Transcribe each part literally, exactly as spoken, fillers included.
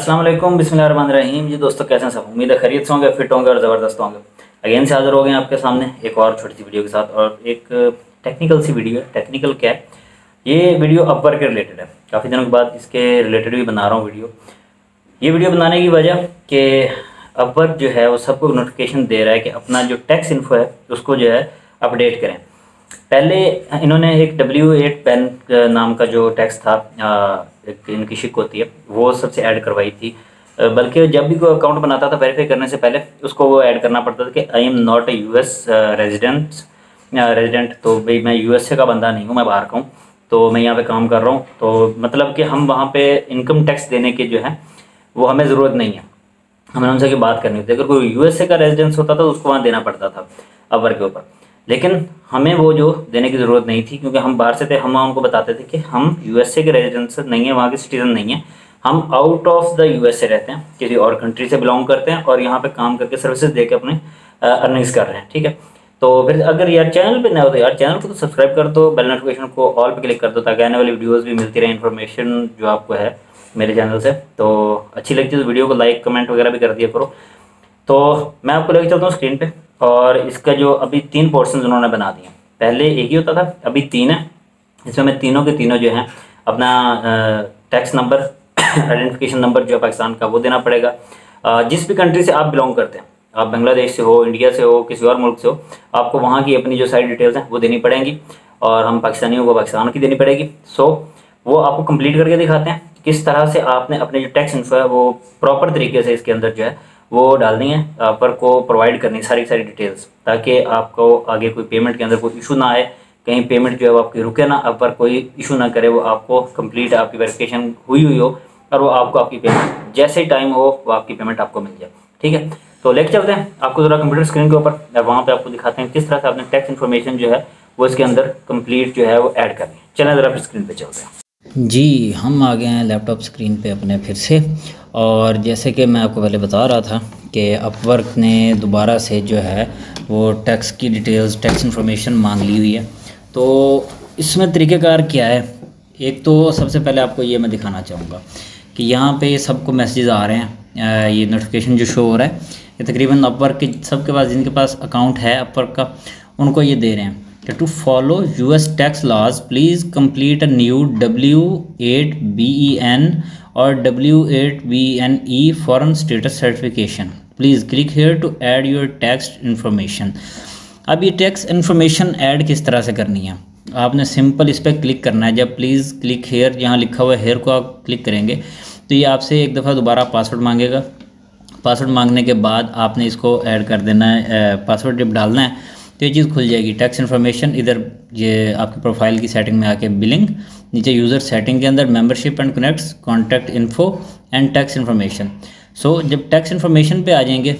अस्सलाम वालेकुम, बिस्मिल्लाहिर्रहमानिर्रहीम। जी दोस्तों, कैसे हैं सब? उम्मीद है खैरियत से होंगे, फिट होंगे और ज़बरदस्त होंगे। अगेन से हाज़िर हो गए हैं आपके सामने एक और छोटी सी वीडियो के साथ, और एक टेक्निकल सी वीडियो है। टेक्निकल क्या है? ये वीडियो अपवर्क के रिलेटेड है। काफ़ी दिनों के बाद इसके रिलेटेड भी बना रहा हूँ वीडियो। ये वीडियो बनाने की वजह कि अपवर्क जो है वो सबको नोटिफिकेशन दे रहा है कि अपना जो टैक्स इन्फो है उसको जो है अपडेट करें। पहले इन्होंने एक डब्ल्यू एट पेन नाम का जो टैक्स था, एक इनकी शिक होती है, वो सबसे ऐड करवाई थी। बल्कि जब भी कोई अकाउंट बनाता था वेरीफाई करने से पहले उसको वो ऐड करना पड़ता था कि I am not a US resident resident तो भाई मैं यूएसए का बंदा नहीं हूँ, मैं बाहर का हूँ, तो मैं यहाँ पे काम कर रहा हूँ। तो मतलब कि हम वहाँ पे इनकम टैक्स देने की जो है वो हमें ज़रूरत नहीं है, हमें उनसे की बात करनी होती है। अगर कोई यूएसए का रेजिडेंस होता था तो उसको वहाँ देना पड़ता था अपवर्क के ऊपर, लेकिन हमें वो जो देने की ज़रूरत नहीं थी क्योंकि हम बाहर से थे। हम उनको बताते थे कि हम यूएसए के रेजिडेंस नहीं है, वहाँ के सिटीज़न नहीं है, हम आउट ऑफ द यूएसए रहते हैं, किसी और कंट्री से बिलोंग करते हैं और यहाँ पे काम करके सर्विसेज दे के अपने अर्निंग्स कर रहे हैं। ठीक है, तो फिर अगर यार चैनल पे नया हो तो यार चैनल को तो सब्सक्राइब कर दो, बेल नोटिफिकेशन को ऑल पे क्लिक कर दो ताकि आने वाली वीडियोज़ भी मिलती रहे, इन्फॉर्मेशन जो आपको है मेरे चैनल से। तो अच्छी लगती है तो वीडियो को लाइक कमेंट वगैरह भी कर दिया करो। तो मैं आपको लेकर चलता हूँ स्क्रीन पे, और इसका जो अभी तीन पोर्शन उन्होंने बना दिए। पहले एक ही होता था, अभी तीन है। इसमें मैं तीनों के तीनों जो हैं अपना टैक्स नंबर आइडेंटिफिकेशन नंबर जो है पाकिस्तान का वो देना पड़ेगा। जिस भी कंट्री से आप बिलोंग करते हैं, आप बांग्लादेश से हो, इंडिया से हो, किसी और मुल्क से हो, आपको वहाँ की अपनी जो सारी डिटेल्स हैं वो देनी पड़ेंगी, और हम पाकिस्तानियों को पाकिस्तान की देनी पड़ेगी। सो वो आपको कंप्लीट करके दिखाते हैं किस तरह से आपने अपने जो टैक्स इन्फो है वो प्रॉपर तरीके से इसके अंदर जो है वो डालनी है, पर को प्रोवाइड करनी सारी सारी डिटेल्स, ताकि आपको आगे कोई पेमेंट के अंदर कोई इशू ना आए, कहीं पेमेंट जो है वो आपकी रुके ना, अब पर कोई इशू ना करे, वो आपको कंप्लीट आपकी वेरिफिकेशन हुई हुई हो और वो आपको आपकी पेमेंट जैसे ही टाइम हो वो आपकी पेमेंट आपको मिल जाए। ठीक है, तो लेके चलते हैं आपको ज़रा कंप्यूटर स्क्रीन के ऊपर, वहाँ पर आपको दिखाते हैं किस तरह से आपने टैक्स इन्फॉर्मेशन जो है वो इसके अंदर कंप्लीट जो है वो ऐड करनी है। चलें ज़रा फिर स्क्रीन पर चलते हैं। जी, हम आ गए हैं लैपटॉप स्क्रीन पे अपने फिर से, और जैसे कि मैं आपको पहले बता रहा था कि अपवर्क ने दोबारा से जो है वो टैक्स की डिटेल्स, टैक्स इन्फॉर्मेशन मांग ली हुई है। तो इसमें तरीक़ेकार क्या है? एक तो सबसे पहले आपको ये मैं दिखाना चाहूँगा कि यहाँ पे सबको मैसेजेस आ रहे हैं, ये नोटिफिकेशन जो शो हो रहा है ये तकरीबन अपवर्क के सबके पास, जिनके पास अकाउंट है अपवर्क का, उनको ये दे रहे हैं कि to follow US tax laws please complete a new W eight B E N और W eight B N E foreign status certification, please click here to add your tax information. अब ये tax information add किस तरह से करनी है? आपने simple इस पर क्लिक करना है। जब प्लीज़ क्लिक हेयर यहाँ लिखा हुआ है, हेयर को आप क्लिक करेंगे तो ये आपसे एक दफ़ा दोबारा पासवर्ड मांगेगा। पासवर्ड मांगने के बाद आपने इसको ऐड कर देना है, पासवर्ड जब डालना है तो ये चीज़ खुल जाएगी, टैक्स इन्फॉर्मेशन। इधर ये आपकी प्रोफाइल की सेटिंग में आके बिलिंग, नीचे यूज़र सेटिंग के अंदर membership and connects, contact info and tax information. So जब टैक्स इन्फॉर्मेशन पे आ जाएंगे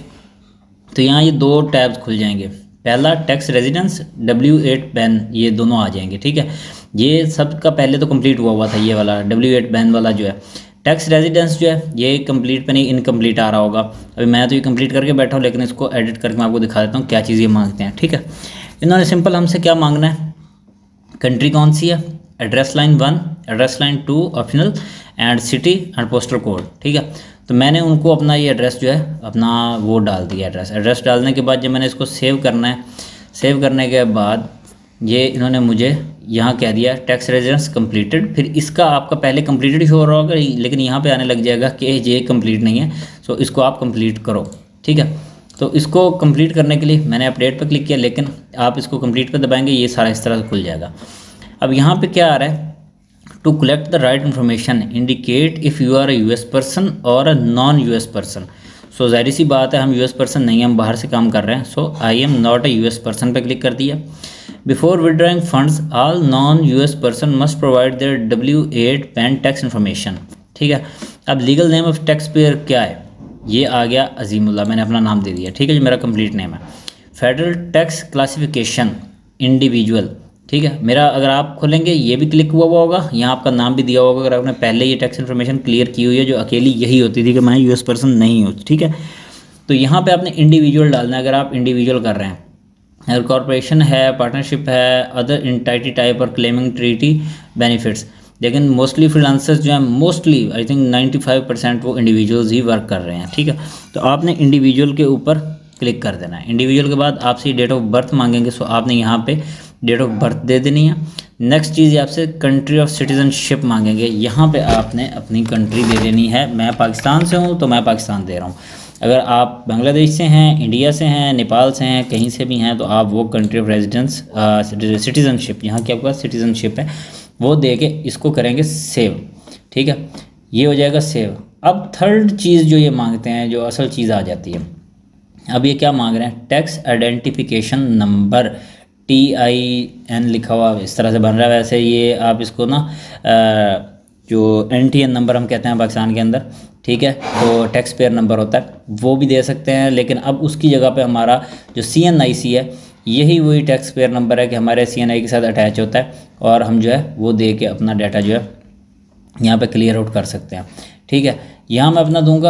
तो यहाँ ये दो टैब्स खुल जाएंगे। पहला tax residence, W eight BEN, ये दोनों आ जाएंगे। ठीक है, ये सब का पहले तो कंप्लीट हुआ हुआ था, ये वाला डब्ल्यू एट बैन वाला जो है। टैक्स रेजिडेंस जो है ये कंप्लीट पे नहीं, इनकम्प्लीट आ रहा होगा। अभी मैं तो ये कंप्लीट करके बैठा हूँ, लेकिन इसको एडिट करके मैं आपको दिखा देता हूँ क्या चीज़ ये मांगते हैं। ठीक है, इन्होंने सिंपल हमसे क्या मांगना है, कंट्री कौन सी है, address line one, address line two optional, and city and postal code. ठीक है, तो मैंने उनको अपना ये एड्रेस जो है अपना वो डाल दिया। एड्रेस एड्रेस डालने के बाद जब मैंने इसको सेव करना है, सेव करने के बाद ये इन्होंने मुझे यहाँ कह दिया टैक्स रेजिडेंस कंप्लीटेड। फिर इसका आपका पहले कंप्लीटेड ही हो रहा होगा, लेकिन यहाँ पे आने लग जाएगा कि ये कंप्लीट नहीं है, सो इसको आप कंप्लीट करो। ठीक है, तो इसको कंप्लीट करने के लिए मैंने अपडेट पर क्लिक किया, लेकिन आप इसको कंप्लीट पर दबाएंगे ये सारा इस तरह से खुल जाएगा। अब यहाँ पे क्या आ रहा है, to collect the right information indicate if you are a US person और a non US person. So जाहिर सी बात है हम यूएस पर्सन नहीं है, हम बाहर से काम कर रहे हैं। So I am not a US person पे क्लिक कर दिया। Before withdrawing funds all non US person must provide their W eight BEN tax information. ठीक है, अब legal name of tax payer क्या है, ये आ गया अजीमुल्लाह, मैंने अपना नाम दे दिया। ठीक है, जो मेरा कंप्लीट नेम है। Federal tax classification individual. ठीक है, मेरा अगर आप खोलेंगे ये भी क्लिक हुआ हुआ होगा, यहाँ आपका नाम भी दिया होगा अगर आपने पहले ये टैक्स इन्फॉर्मेशन क्लियर की हुई है, जो अकेली यही होती थी कि मैं यूएस पर्सन नहीं हूँ। ठीक है, तो यहाँ पे आपने इंडिविजुअल डालना है अगर आप इंडिविजुअल कर रहे हैं। अगर कॉरपोरेशन है, पार्टनरशिप है, अदर इंटाइटी टाइप और क्लेमिंग ट्रीटी बेनिफिट्स, लेकिन मोस्टली फ्रीलांसर्स जो हैं mostly I think ninety five percent वो इंडिविजुअल्स ही वर्क कर रहे हैं, ठीक है। तो आपने इंडिविजुअल के ऊपर क्लिक कर देना है। इंडिविजुअल के बाद आपसे डेट ऑफ बर्थ मांगेंगे, सो आपने यहाँ पे डेट ऑफ बर्थ दे देनी है। नेक्स्ट चीज़ आपसे कंट्री ऑफ सिटीजनशिप मांगेंगे, यहाँ पे आपने अपनी कंट्री दे देनी है। मैं पाकिस्तान से हूँ तो मैं पाकिस्तान दे रहा हूँ। अगर आप बांग्लादेश से हैं, इंडिया से हैं, नेपाल से हैं, कहीं से भी हैं, तो आप वो कंट्री ऑफ रेजिडेंस सिटीजनशिप, यहाँ की आपके पास सिटीजनशिप है, वो दे के इसको करेंगे सेव, ठीक है। ये हो जाएगा सेव। अब थर्ड चीज़ जो ये मांगते हैं, जो असल चीज़ आ जाती है, अब ये क्या मांग रहे हैं, tax identification number, T I N लिखा हुआ इस तरह से बन रहा है। वैसे ये आप इसको ना जो एन टी एन नंबर हम कहते हैं पाकिस्तान के अंदर, ठीक है, तो टैक्स पेयर नंबर होता है, वो भी दे सकते हैं। लेकिन अब उसकी जगह पे हमारा जो सी एन आई सी है, यही वही टैक्स पेयर नंबर है कि हमारे सी एन आई के साथ अटैच होता है, और हम जो है वो दे के अपना डाटा जो है यहाँ पे क्लियर आउट कर सकते हैं, ठीक है। यहाँ मैं अपना दूंगा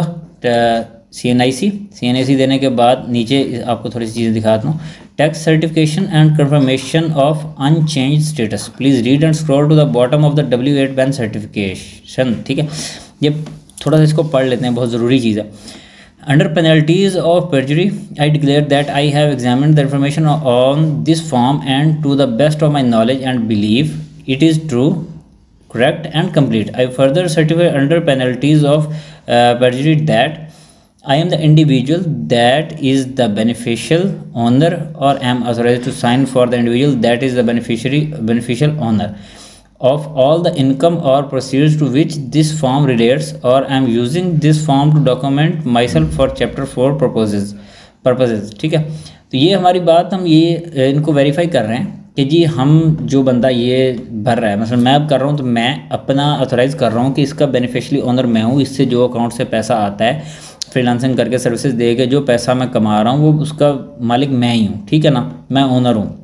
सी N I C. C N I सी देने के बाद नीचे आपको थोड़ी सी चीज़ें दिखाता हूँ, tax certification and confirmation of unchanged status, please read and scroll to the bottom of the W eight BEN certification, ठीक है। ये थोड़ा सा इसको पढ़ लेते हैं, बहुत ज़रूरी चीज़ है। Under penalties of perjury, I declare that I have examined the information on this form and to the best of my knowledge and belief it is true, correct and complete. I further certify under penalties of uh, perjury that I am the individual that is the beneficial owner or am authorized to sign for the individual that is the beneficiary beneficial owner of all the income or proceeds to which this form relates, or I am using this form to document myself for chapter four purposes purposes, ठीक है। तो ये हमारी बात, हम ये इनको verify कर रहे हैं कि जी हम जो बंदा ये भर रहा है, मतलब मैं अब कर रहा हूँ तो मैं अपना ऑथोराइज़ कर रहा हूँ कि इसका बेनिफिशियरी ओनर मैं हूँ, इससे जो अकाउंट से पैसा आता है फ्रीलांसिंग करके सर्विसेज दे के जो पैसा मैं कमा रहा हूँ वो उसका मालिक मैं ही हूँ, ठीक है ना, मैं ओनर हूँ।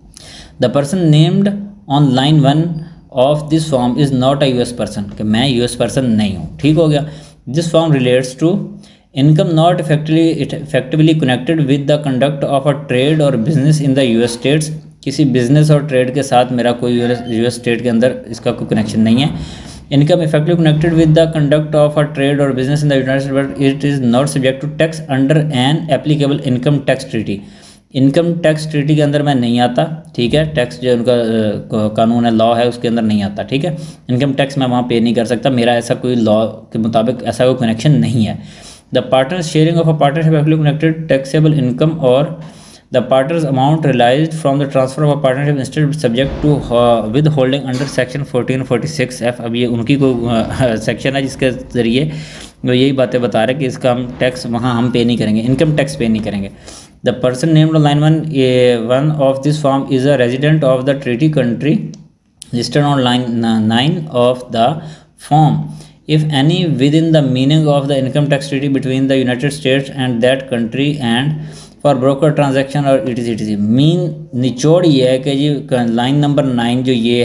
The person named on line one of this form is not a US person, कि मैं यूएस पर्सन नहीं हूँ, ठीक हो गया। This form relates to income not effectively effectively connected with the conduct of a trade और business in the US states, किसी business और ट्रेड के साथ मेरा कोई यूएस स्टेट के अंदर इसका कोई कनेक्शन नहीं है। Income effectively connected with the conduct of a trade और business in the United States but it is not subject to tax under an applicable income tax treaty. Income tax treaty के अंदर मैं नहीं आता, ठीक है, टैक्स जो उनका कानून है, लॉ है, उसके अंदर नहीं आता, ठीक है। इनकम टैक्स मैं वहाँ पे नहीं कर सकता, मेरा ऐसा कोई लॉ के मुताबिक ऐसा कोई कनेक्शन नहीं है। The partners sharing of a partnership actually connected taxable income और the partners amount realised from the transfer of a partnership instead subject to withholding under section fourteen forty six F. अब ये उनकी कोई section है जिसके ज़रिए वो यही बातें बता रहे हैं कि इसका हम टैक्स वहाँ हम पे नहीं करेंगे, इनकम टैक्स पे नहीं करेंगे। The person named on line one a one of this form is a resident of the treaty country listed on line nine of the form, if any, within the meaning of the income tax treaty between the United States and that country and for broker transaction or etc etc। Mean निचोड़ ये है कि जी line number nine जो ये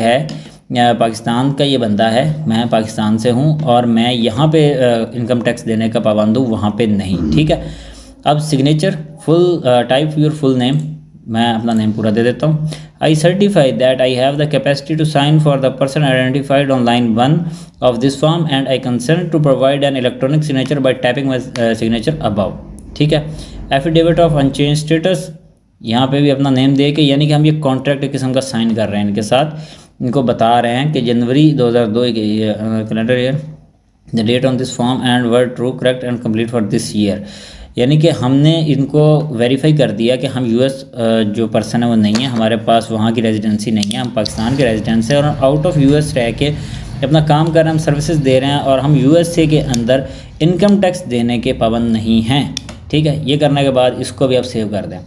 है पाकिस्तान का ये बंदा है, मैं पाकिस्तान से हूँ और मैं यहाँ पे इनकम टैक्स देने का पाबंद हूँ, वहाँ पे नहीं, ठीक है। अब signature full type your full name, मैं अपना नेम पूरा दे देता हूँ। I certify that I have the capacity to sign for the person identified on line one of this form and I consent to provide an electronic signature by tapping my signature above, ठीक है। Affidavit of unchanged status, यहाँ पे भी अपना name दे के, यानी कि हम ये कॉन्ट्रैक्ट किस्म का साइन कर रहे हैं इनके साथ, इनको बता रहे हैं कि जनवरी दो हज़ार दो calendar year the date on this form and were true correct and complete for this year. यानी कि हमने इनको वेरीफाई कर दिया कि हम यूएस जो पर्सन है वो नहीं है, हमारे पास वहाँ की रेजिडेंसी नहीं है, हम पाकिस्तान के रेजिडेंस हैं और आउट ऑफ यूएस रह के अपना काम कर रहे हैं, हम सर्विसेज दे रहे हैं और हम यूएसए के अंदर इनकम टैक्स देने के पाबंद नहीं हैं, ठीक है। ये करने के बाद इसको भी आप सेव कर दें।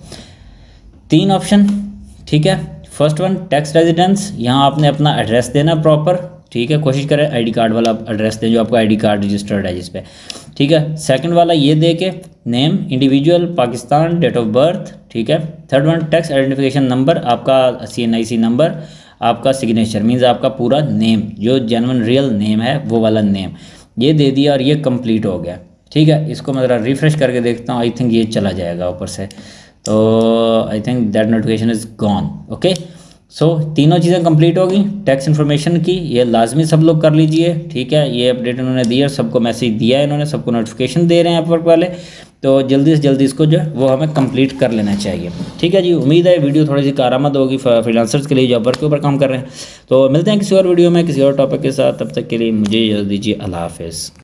तीन ऑप्शन, ठीक है। फर्स्ट वन टैक्स रेजिडेंस, यहाँ आपने अपना एड्रेस देना प्रॉपर, ठीक है, कोशिश करें आईडी कार्ड वाला एड्रेस दें जो आपका आईडी कार्ड रजिस्टर्ड है जिस पे, ठीक है। सेकंड वाला ये दे के name individual Pakistan, date of birth, ठीक है। Third one tax identification number, आपका C N I C number, आपका सिग्नेचर मीन्स आपका पूरा नेम जो जेन्युइन रियल नेम है वो वाला नेम, ये दे दिया और ये कंप्लीट हो गया, ठीक है। इसको मैं ज़रा रिफ्रेश करके देखता हूँ, आई थिंक ये चला जाएगा ऊपर से, तो I think that notification is gone, okay. So so, तीनों चीज़ें कंप्लीट होगी टैक्स इन्फॉर्मेशन की, ये लाजमी सब लोग कर लीजिए, ठीक है। ये अपडेट इन्होंने दिया, सबको मैसेज दिया है इन्होंने, सबको नोटिफिकेशन दे रहे हैं अपवर्क वाले, तो जल्दी से जल्दी इसको जो है वो हमें कंप्लीट कर लेना चाहिए, ठीक है जी। उम्मीद है वीडियो थोड़ी सी कारआमद होगी फ्रीलांसर्स के लिए जो अपवर्क के ऊपर काम कर रहे हैं। तो मिलते हैं किसी और वीडियो में किसी और टॉपिक के साथ, तब तक के लिए मुझे इजाज़त दीजिए, अल्लाह हाफिज़।